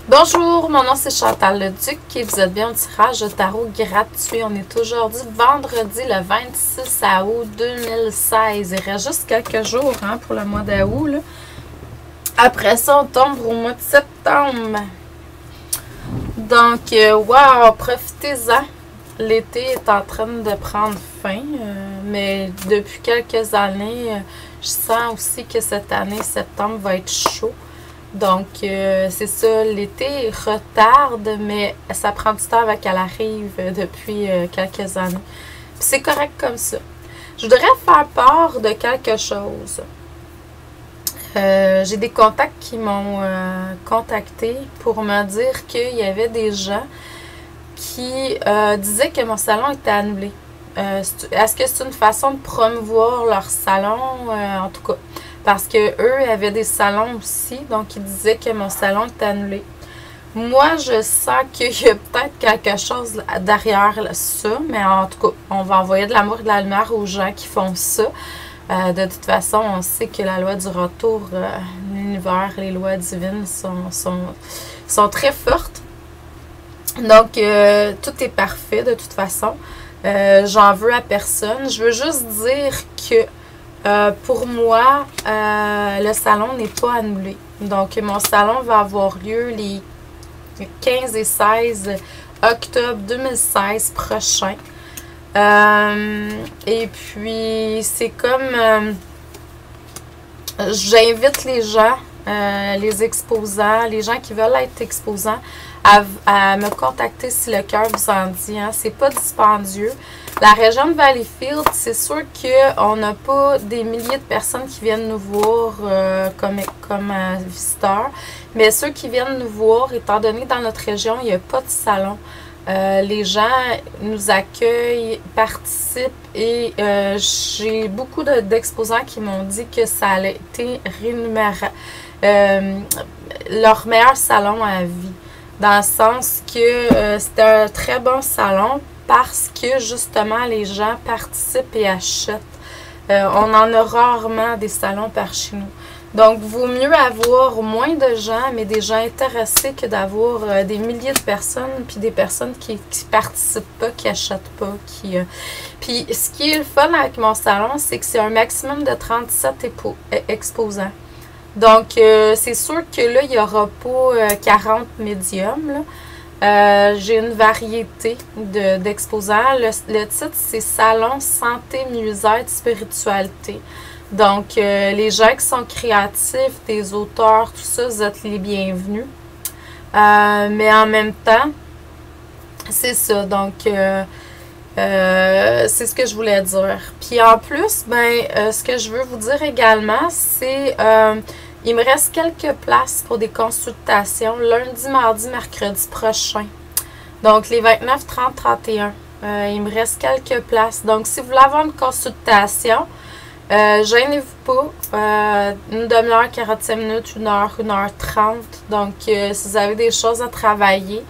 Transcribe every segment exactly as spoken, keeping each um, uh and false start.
Bonjour, mon nom c'est Chantal Leduc et vous êtes bien au tirage de tarot gratuit. On est aujourd'hui vendredi le vingt-six août deux mille seize. Il reste juste quelques jours hein, pour le mois d'août. Là. Après ça, on tombe au mois de septembre. Donc, euh, wow, profitez-en. L'été est en train de prendre fin, euh, mais depuis quelques années, euh, je sens aussi que cette année, septembre, va être chaud. Donc, euh, c'est ça, l'été retarde, mais ça prend du temps avant qu'elle arrive depuis euh, quelques années. Puis c'est correct comme ça. Je voudrais faire part de quelque chose. Euh, j'ai des contacts qui m'ont euh, contacté pour me dire qu'il y avait des gens qui euh, disaient que mon salon était annulé. Euh, Est-ce que c'est une façon de promouvoir leur salon? Euh, en tout cas, parce que eux avaient des salons aussi, donc ils disaient que mon salon était annulé. Moi, je sens qu'il y a peut-être quelque chose derrière ça, mais en tout cas, on va envoyer de l'amour et de la lumière aux gens qui font ça. Euh, de toute façon, on sait que la loi du retour, euh, l'univers, les lois divines sont, sont, sont très fortes. Donc, euh, tout est parfait de toute façon. Euh, J'en veux à personne. Je veux juste dire que euh, pour moi, euh, le salon n'est pas annulé. Donc, mon salon va avoir lieu les quinze et seize octobre deux mille seize prochains. Euh, et puis, c'est comme... Euh, j'invite les gens, euh, les exposants, les gens qui veulent être exposants, à, à me contacter si le cœur vous en dit. Hein. C'est pas dispendieux. La région de Valleyfield, c'est sûr qu'on n'a pas des milliers de personnes qui viennent nous voir euh, comme, comme euh, visiteurs. Mais ceux qui viennent nous voir, étant donné dans notre région, il n'y a pas de salon. Euh, les gens nous accueillent, participent et euh, j'ai beaucoup d'exposants qui m'ont dit que ça a été rémunéré, euh, leur meilleur salon à vie. Dans le sens que euh, c'était un très bon salon parce que justement les gens participent et achètent. Euh, on en a rarement des salons par chez nous. Donc, vaut mieux avoir moins de gens, mais des gens intéressés que d'avoir euh, des milliers de personnes, puis des personnes qui ne participent pas, qui n'achètent pas. Qui, euh... Puis, ce qui est le fun avec mon salon, c'est que c'est un maximum de trente-sept exposants. Donc, euh, c'est sûr que là, il n'y aura pas euh, quarante médiums. Euh, J'ai une variété d'exposants. De, le, le titre, c'est Salon Santé, Mieux-être, Spiritualité. Donc, euh, les gens qui sont créatifs, des auteurs, tout ça, vous êtes les bienvenus. Euh, mais en même temps, c'est ça. Donc, euh, euh, c'est ce que je voulais dire. Puis en plus, ben, euh, ce que je veux vous dire également, c'est euh, il me reste quelques places pour des consultations lundi, mardi, mercredi prochain. Donc, les vingt-neuf, trente, trente et un. Euh, il me reste quelques places. Donc, si vous voulez avoir une consultation, Euh, gênez-vous pas, euh, une demi-heure, quarante-cinq minutes, une heure, une heure trente. Donc, euh, si vous avez des choses à travailler,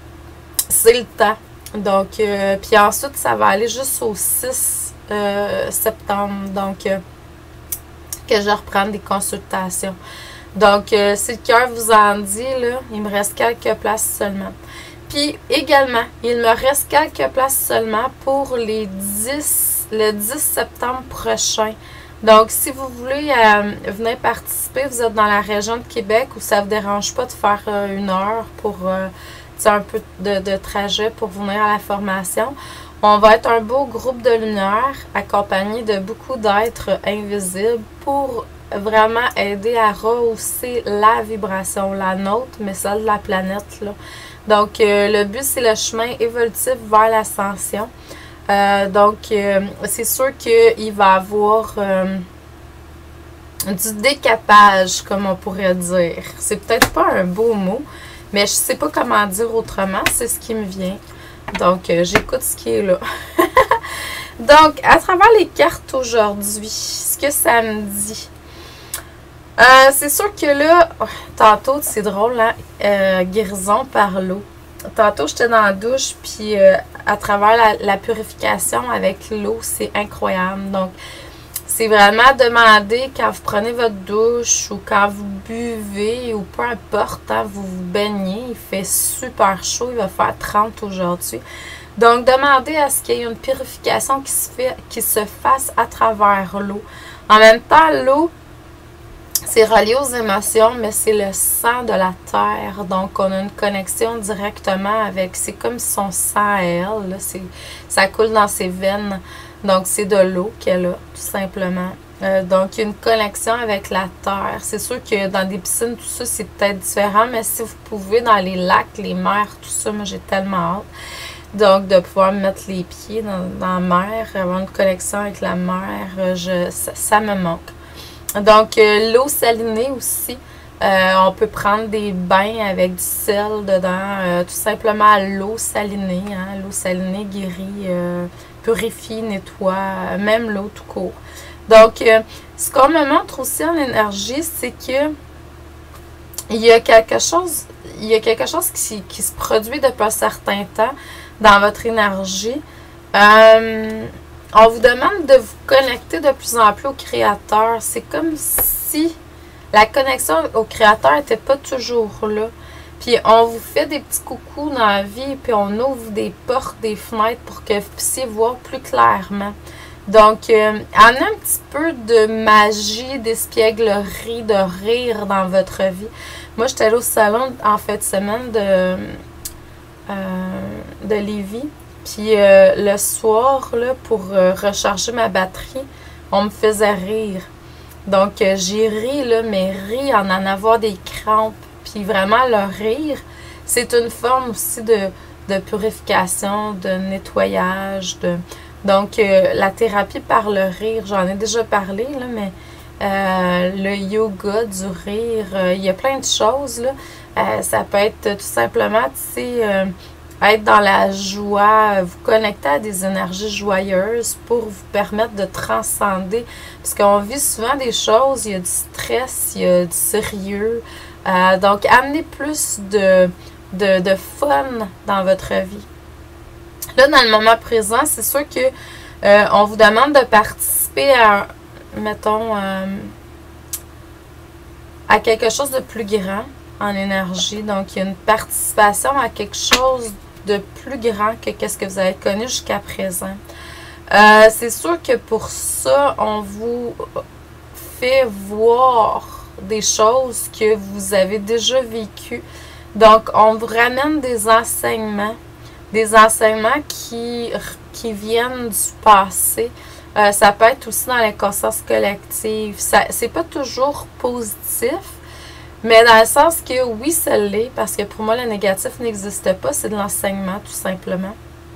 c'est le temps. Donc, euh, puis ensuite, ça va aller jusqu'au six euh, septembre. Donc, euh, que je reprenne des consultations. Donc, euh, si le cœur vous en dit, là, il me reste quelques places seulement. Puis, également, il me reste quelques places seulement pour les dix le dix septembre prochain. Donc, si vous voulez euh, venir participer, vous êtes dans la région de Québec où ça ne vous dérange pas de faire euh, une heure pour euh, un peu de, de trajet pour venir à la formation. On va être un beau groupe de lumière accompagné de beaucoup d'êtres invisibles pour vraiment aider à rehausser la vibration, la nôtre, mais celle de la planète, là. Donc, euh, le but, c'est le chemin évolutif vers l'ascension. Euh, donc, euh, c'est sûr qu'il va y avoir euh, du décapage, comme on pourrait dire. C'est peut-être pas un beau mot, mais je sais pas comment dire autrement. C'est ce qui me vient. Donc, euh, j'écoute ce qui est là. Donc, à travers les cartes aujourd'hui, ce que ça me dit. Euh, c'est sûr que là, oh, tantôt, c'est drôle, hein? Euh, guérison par l'eau. Tantôt, j'étais dans la douche, puis euh, à travers la, la purification avec l'eau, c'est incroyable. Donc, c'est vraiment demander quand vous prenez votre douche ou quand vous buvez ou peu importe, hein, vous vous baignez, il fait super chaud, il va faire trente aujourd'hui. Donc, demandez à ce qu'il y ait une purification qui se, fait, qui se fasse à travers l'eau. En même temps, l'eau, c'est relié aux émotions, mais c'est le sang de la terre. Donc, on a une connexion directement avec, c'est comme son sang à elle, là, ça coule dans ses veines. Donc, c'est de l'eau qu'elle a, tout simplement. Euh, donc, il y a une connexion avec la terre. C'est sûr que dans des piscines, tout ça, c'est peut-être différent, mais si vous pouvez, dans les lacs, les mers, tout ça, moi, j'ai tellement hâte. Donc, de pouvoir mettre les pieds dans, dans la mer, avoir une connexion avec la mer, je, ça, ça me manque. Donc, euh, l'eau salinée aussi, euh, on peut prendre des bains avec du sel dedans, euh, tout simplement l'eau salinée. Hein, l'eau salinée guérit, euh, purifie, nettoie, euh, même l'eau tout court. Donc, euh, ce qu'on me montre aussi en énergie, c'est que il y a quelque chose, il y a quelque chose qui, qui se produit depuis un certain temps dans votre énergie. Euh, On vous demande de vous connecter de plus en plus au Créateur. C'est comme si la connexion au Créateur n'était pas toujours là. Puis on vous fait des petits coucous dans la vie, puis on ouvre des portes, des fenêtres pour que vous puissiez voir plus clairement. Donc, euh, en un petit peu de magie, d'espièglerie, de rire dans votre vie. Moi, j'étais allée au salon en fin de semaine de, euh, de Lévis. Puis euh, le soir, là, pour euh, recharger ma batterie, on me faisait rire. Donc, euh, j'ai ri, là, mais ri en en avoir des crampes. Puis vraiment, le rire, c'est une forme aussi de, de purification, de nettoyage. De... Donc, euh, la thérapie par le rire, j'en ai déjà parlé, là, mais euh, le yoga du rire, euh, il y a plein de choses, là. Euh, ça peut être tout simplement, tu sais... Euh, être dans la joie, vous connecter à des énergies joyeuses pour vous permettre de transcender. Parce qu'on vit souvent des choses, il y a du stress, il y a du sérieux. Euh, donc, amenez plus de, de, de fun dans votre vie. Là, dans le moment présent, c'est sûr que euh, on vous demande de participer à, mettons, euh, à quelque chose de plus grand en énergie. Donc, il y a une participation à quelque chose de plus grand que qu'est-ce que vous avez connu jusqu'à présent. Euh, c'est sûr que pour ça, on vous fait voir des choses que vous avez déjà vécues. Donc, on vous ramène des enseignements, des enseignements qui, qui viennent du passé. Euh, ça peut être aussi dans l'inconscience collective. C'est pas toujours positif, mais dans le sens que oui, ça l'est, parce que pour moi, le négatif n'existe pas, c'est de l'enseignement, tout simplement.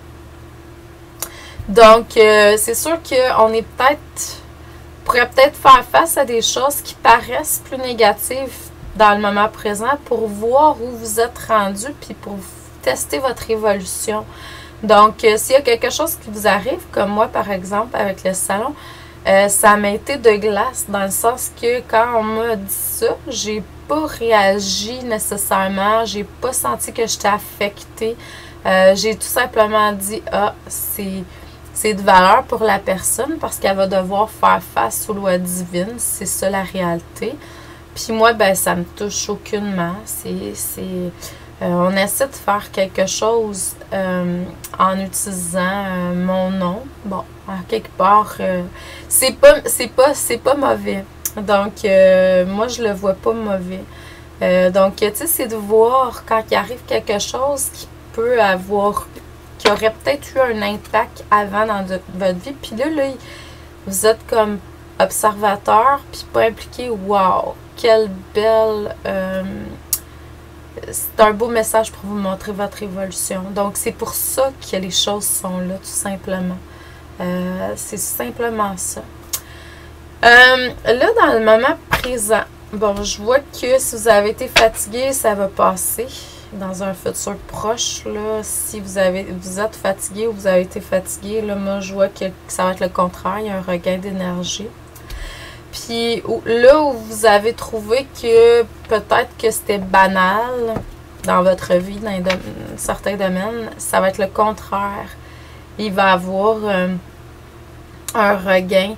Donc, euh, c'est sûr qu'on est peut-être, pourrait peut-être faire face à des choses qui paraissent plus négatives dans le moment présent pour voir où vous êtes rendu, puis pour tester votre évolution. Donc, euh, s'il y a quelque chose qui vous arrive, comme moi, par exemple, avec le salon, euh, ça m'a été de glace, dans le sens que quand on m'a dit ça, j'ai pas réagi nécessairement, j'ai pas senti que j'étais affectée. Euh, j'ai tout simplement dit, ah, c'est c'est de valeur pour la personne parce qu'elle va devoir faire face aux lois divines, c'est ça la réalité. Puis moi, ben ça me touche aucunement. C'est, c'est, euh, on essaie de faire quelque chose euh, en utilisant euh, mon nom. Bon, à quelque part, euh, c'est pas, c'est pas, c'est pas mauvais. Donc, euh, moi, je le vois pas mauvais. Euh, donc, tu sais, c'est de voir quand il arrive quelque chose qui peut avoir, qui aurait peut-être eu un impact avant dans de, votre vie. Puis là, là, vous êtes comme observateur, puis pas impliqué. Wow! Quelle belle... Euh, c'est un beau message pour vous montrer votre évolution. Donc, c'est pour ça que les choses sont là, tout simplement. Euh, c'est simplement ça. Euh, là, dans le moment présent, bon, je vois que si vous avez été fatigué, ça va passer dans un futur proche. Là, si vous avez, vous êtes fatigué ou vous avez été fatigué, là, moi, je vois que ça va être le contraire. Il y a un regain d'énergie. Puis là où vous avez trouvé que peut-être que c'était banal dans votre vie, dans dom- certains domaines, ça va être le contraire. Il va y avoir euh, un regain.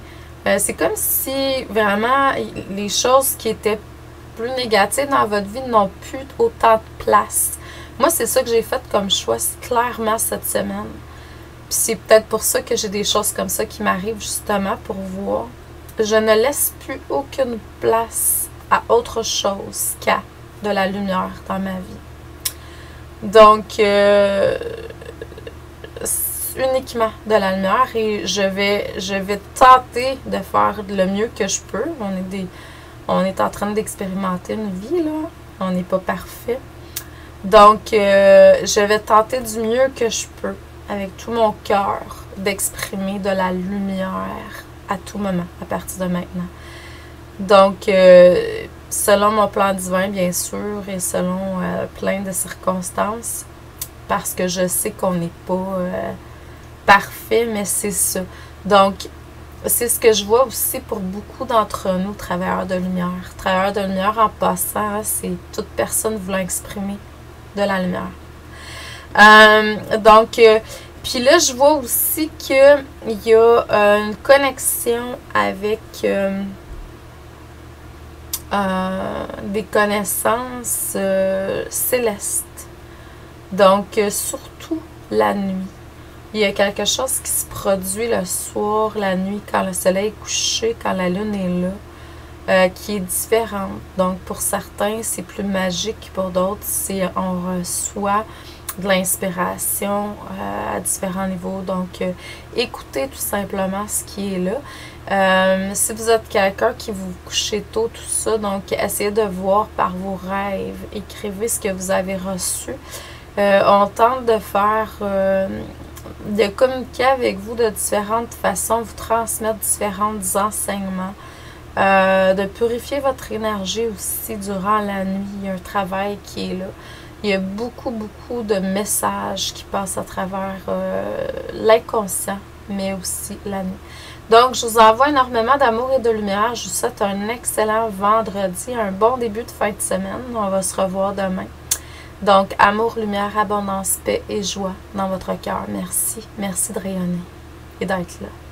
Euh, c'est comme si vraiment les choses qui étaient plus négatives dans votre vie n'ont plus autant de place. Moi, c'est ça que j'ai fait comme choix clairement cette semaine. Puis c'est peut-être pour ça que j'ai des choses comme ça qui m'arrivent justement pour voir. Je ne laisse plus aucune place à autre chose qu'à de la lumière dans ma vie. Donc, euh, uniquement de la lumière et je vais, je vais tenter de faire le mieux que je peux. On est, des, on est en train d'expérimenter une vie, là. On n'est pas parfait. Donc, euh, je vais tenter du mieux que je peux, avec tout mon cœur, d'exprimer de la lumière à tout moment, à partir de maintenant. Donc, euh, selon mon plan divin, bien sûr, et selon euh, plein de circonstances, parce que je sais qu'on n'est pas euh, parfait, mais c'est ça. Donc, c'est ce que je vois aussi pour beaucoup d'entre nous, travailleurs de lumière. Travailleurs de lumière, en passant, c'est toute personne voulant exprimer de la lumière. Euh, donc, euh, puis là, je vois aussi qu'il y a euh, une connexion avec euh, euh, des connaissances euh, célestes. Donc, euh, surtout la nuit. Il y a quelque chose qui se produit le soir, la nuit, quand le soleil est couché, quand la lune est là, euh, qui est différente. Donc, pour certains, c'est plus magique. Pour d'autres, c'est on reçoit de l'inspiration euh, à différents niveaux. Donc, euh, écoutez tout simplement ce qui est là. Euh, si vous êtes quelqu'un qui vous couchez tôt, tout ça, donc essayez de voir par vos rêves. Écrivez ce que vous avez reçu. Euh, on tente de faire, euh, de communiquer avec vous de différentes façons, vous transmettre différents enseignements, euh, de purifier votre énergie aussi durant la nuit. Il y a un travail qui est là. Il y a beaucoup, beaucoup de messages qui passent à travers euh, l'inconscient, mais aussi la nuit. Donc, je vous envoie énormément d'amour et de lumière. Je vous souhaite un excellent vendredi, un bon début de fin de semaine. On va se revoir demain. Donc, amour, lumière, abondance, paix et joie dans votre cœur. Merci. Merci de rayonner et d'être là.